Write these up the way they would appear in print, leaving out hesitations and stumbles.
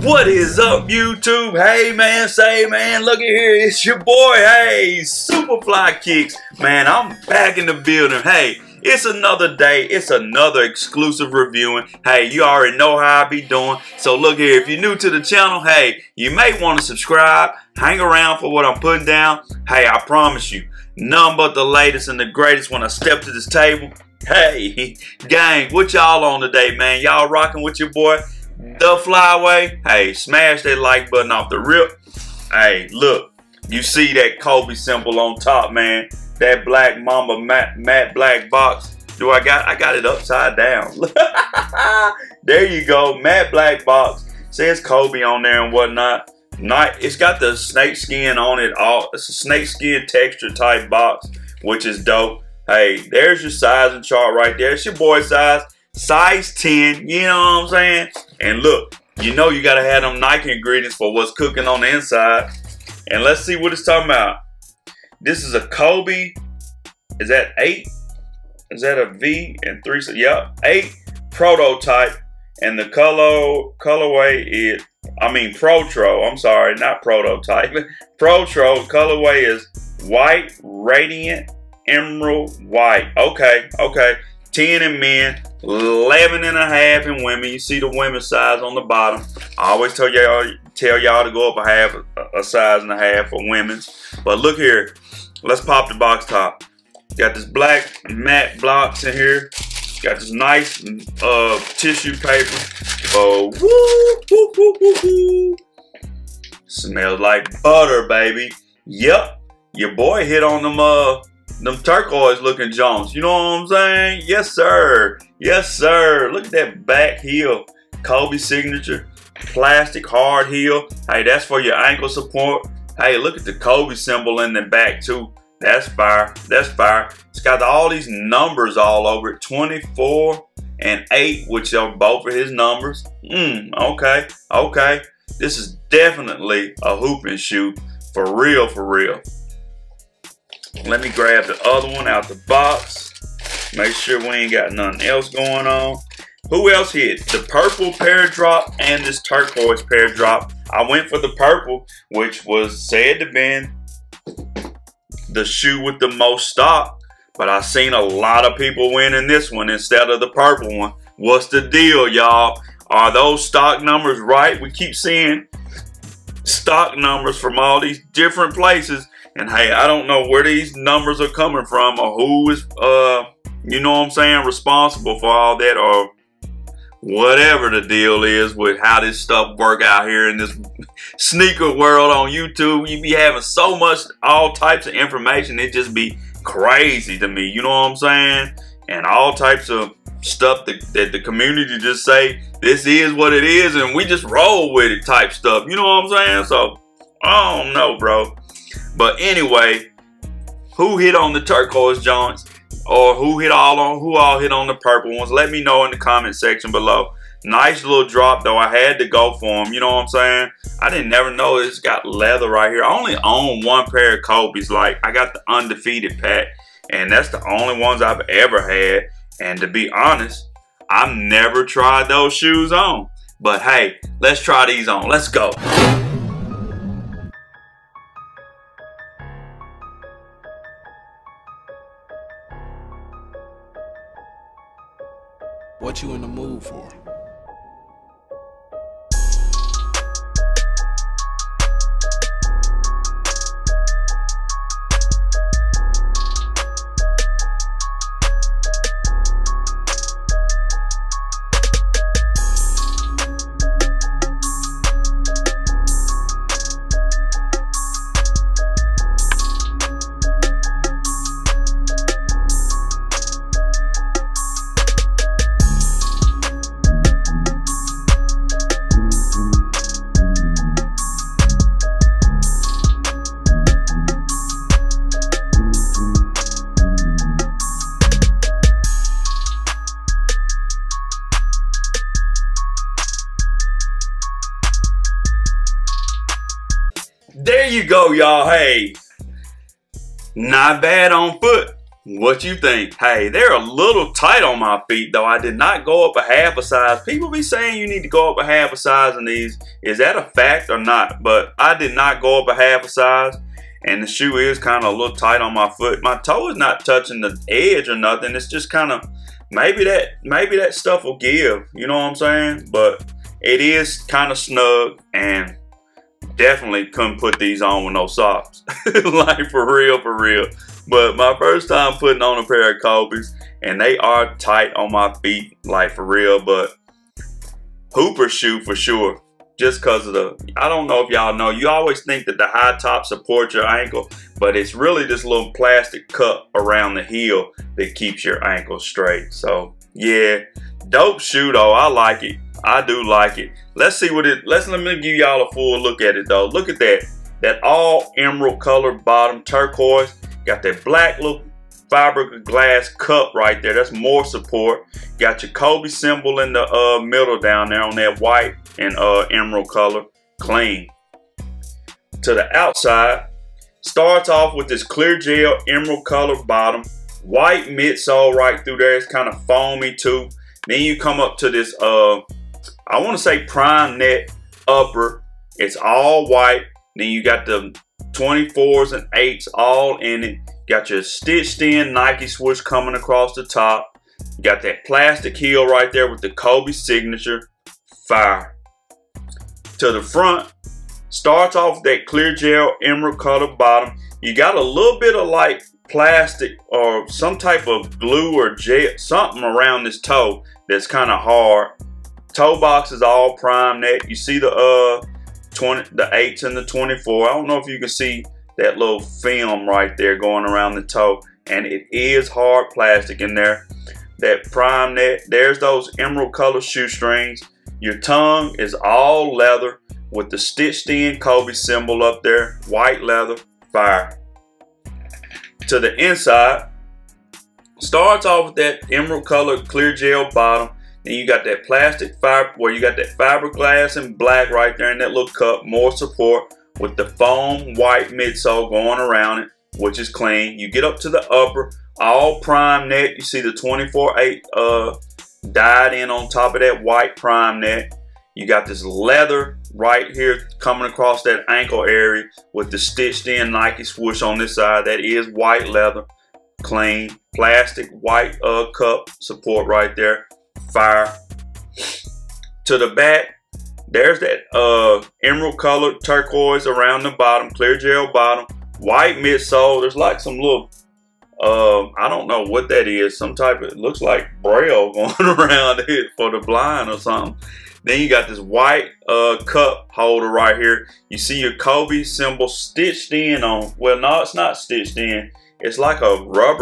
What is up, YouTube? Hey man, say man, look at here, it's your boy, hey, Superfly Kicks. Man, I'm back in the building. Hey, it's another day, it's another exclusive reviewing. Hey, you already know how I be doing. So look here, if you're new to the channel, hey, you may want to subscribe, hang around for what I'm putting down. Hey, I promise you, none but the latest and the greatest when I step to this table. Hey, gang, what y'all on today, man? Y'all rocking with your boy, The Flyway? Hey, smash that like button off the rip. Hey, look, you see that Kobe symbol on top, man. That black mamba matte black box. I got it upside down. There you go, matte black box. Says Kobe on there and whatnot. It's got the snake skin on it. It's a snake skin texture type box, which is dope. Hey, there's your sizing chart right there. It's your boy size 10, you know what I'm saying? And look, you know you gotta have them Nike ingredients for what's cooking on the inside. And let's see what it's talking about. This is a Kobe, is that 8? Is that a V and 3? Yep, 8 prototype. And the colorway is, Protro, I'm sorry, not prototype. Protro colorway is white, radiant, emerald white. Okay. 10 in men, 11 and a half in women. You see the women's size on the bottom. I always tell y'all to go up a size and a half for women's. But look here, let's pop the box top. Got this black matte blocks in here. Got this nice tissue paper. Oh, woo. Smells like butter, baby. Yep, your boy hit on them turquoise looking Jones. You know what I'm saying? Yes, sir. Yes, sir. Look at that back heel. Kobe signature. Plastic hard heel. Hey, that's for your ankle support. Hey, look at the Kobe symbol in the back too. That's fire. That's fire. It's got all these numbers all over it. 24 and 8, which are both of his numbers. Okay. This is definitely a hooping shoe. For real, for real. Let me grab the other one out the box. Make sure we ain't got nothing else going on. Who else hit? The purple pair drop and this turquoise pair drop. I went for the purple, which was said to be the shoe with the most stock. But I seen a lot of people winning this one instead of the purple one. What's the deal, y'all? Are those stock numbers right? We keep seeing stock numbers from all these different places. And hey, I don't know where these numbers are coming from or who is, you know what I'm saying, responsible for all that or whatever the deal is with how this stuff work out here in this sneaker world on YouTube. You be having so much, all types of information. It just be crazy to me, you know what I'm saying? And all types of stuff that the community just say, this is what it is and we just roll with it type stuff. You know what I'm saying? So, I don't know, bro. But anyway, who hit on the turquoise joints or who all hit on the purple ones? Let me know in the comment section below. Nice little drop though. I had to go for them. You know what I'm saying? I didn't never know it's got leather right here. I only own one pair of Kobe's. Like I got the undefeated pack and that's the only ones I've ever had. And to be honest, I've never tried those shoes on. But hey, let's try these on. Let's go. What you in the mood for? There you go, y'all. Hey, not bad on foot. What you think? Hey, they're a little tight on my feet though. I did not go up a half a size. People be saying you need to go up a half a size in these. Is that a fact or not? But I did not go up a half a size. And the shoe is kind of a little tight on my foot. My toe is not touching the edge or nothing. It's just kind of, maybe that stuff will give. You know what I'm saying? But it is kind of snug, and definitely couldn't put these on with no socks. Like for real, for real. But my first time putting on a pair of Kobe's, and they are tight on my feet, like for real. But Hooper shoe for sure. Just because of the, I don't know if y'all know, you always think that the high top supports your ankle, but it's really this little plastic cup around the heel that keeps your ankle straight. So yeah, dope shoe though. I like it. I do like it. Let's see what it, let me give y'all a full look at it though. Look at that. That all emerald color bottom, turquoise. Got that black little fiberglass cup right there. That's more support. Got your Kobe symbol in the middle down there on that white and emerald color. Clean. To the outside, starts off with this clear gel emerald color bottom, white midsole right through there. It's kind of foamy too. Then you come up to this I want to say prime net upper. It's all white. Then you got the 24s and 8s all in it. Got your stitched in Nike swoosh coming across the top. You got that plastic heel right there with the Kobe signature. Fire. To the front, starts off with that clear gel emerald color bottom. You got a little bit of like plastic or some type of glue or gel, something around this toe that's kind of hard. Toe box is all prime net. You see the 8s and the 24. I don't know if you can see that little film right there going around the toe, and it is hard plastic in there. That prime net, there's those emerald color shoestrings. Your tongue is all leather with the stitched in Kobe symbol up there, white leather. Fire. To the inside, starts off with that emerald color clear gel bottom. Then you got that plastic fiber, where you got that fiberglass and black right there in that little cup, more support with the foam white midsole going around it, which is clean. You get up to the upper, all prime net. You see the 24/8 dyed in on top of that white prime net. You got this leather right here coming across that ankle area with the stitched in Nike swoosh on this side. That is white leather. Clean. Plastic white cup support right there. Fire. To the back, there's that emerald colored turquoise around the bottom, clear gel bottom, white midsole. There's like some little I don't know what that is, some type of, it looks like braille going around it for the blind or something. Then you got this white cup holder right here. You see your Kobe symbol stitched in on, well no, it's not stitched in, it's like a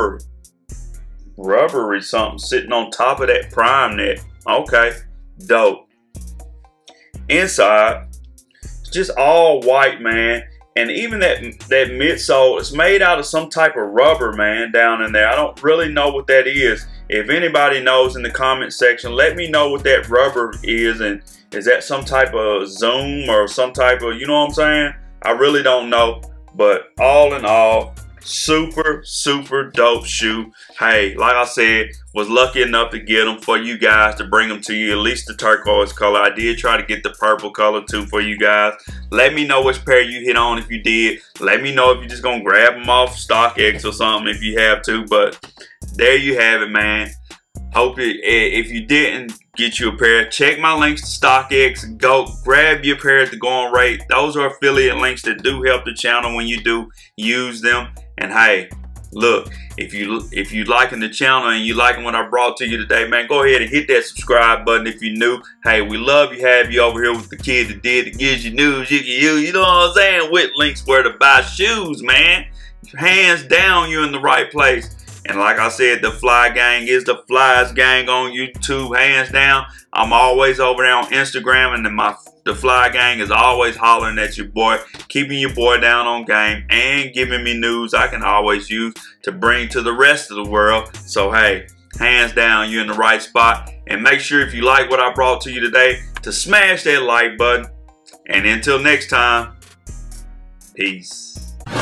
rubbery something sitting on top of that prime net. Okay, dope. Inside, it's just all white, man. And even that midsole, it's made out of some type of rubber, man, down in there. I don't really know what that is. If anybody knows in the comment section, let me know what that rubber is. And is that some type of Zoom or some type of, you know what I'm saying? I really don't know. But all in all, super, super dope shoe. Hey, like I said, was lucky enough to get them for you guys, to bring them to you, at least the turquoise color. I did try to get the purple color too for you guys. Let me know which pair you hit on if you did. Let me know if you're just gonna grab them off StockX or something if you have to. But there you have it, man. Hope it, if you didn't get you a pair, check my links to StockX. Go grab your pair at the going rate. Those are affiliate links that do help the channel when you do use them. And hey, look, if you liking the channel and you liking what I brought to you today, man, go ahead and hit that subscribe button if you're new. Hey, we love you, have you over here with the kid that gives you news you can use. You know what I'm saying? With links where to buy shoes, man. Hands down, you're in the right place. And like I said, the Fly Gang is the Flies Gang on YouTube, hands down. I'm always over there on Instagram, and the Fly Gang is always hollering at your boy, keeping your boy down on game, and giving me news I can always use to bring to the rest of the world. So hey, hands down, you're in the right spot. And make sure if you like what I brought to you today, to smash that like button. And until next time, peace.